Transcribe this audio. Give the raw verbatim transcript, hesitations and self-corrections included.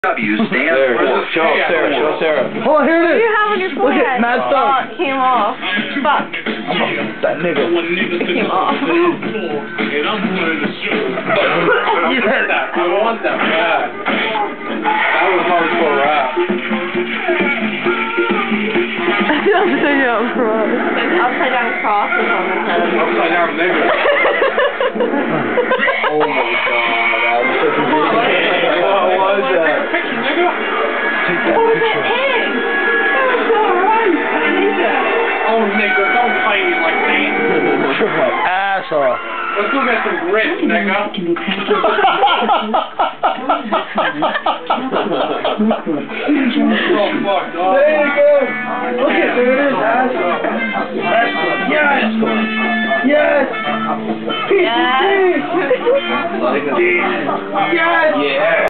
W stands there, for show Sarah, show Sarah. Oh, here What it do is. you have on your forehead? Look at Mad Oh, Dog. it came off. Fuck. That nigga. It came off. You had that. I want that bad. That was hardcore rap. I feel upside down cross. Upside down cross is on the head. Upside down nigga. Oh my god, that was such a good thing. What was that? Take that What was picture. that egg? That was so right. I need that. Oh nigga, don't fight me like that. Triple asshole. Let's go get some grits, nigga. Oh fuck, dog. There you go. Look at there it is, asshole. That's good. Yes. Yes. Piece of Yes. cheese. Yes. Yeah.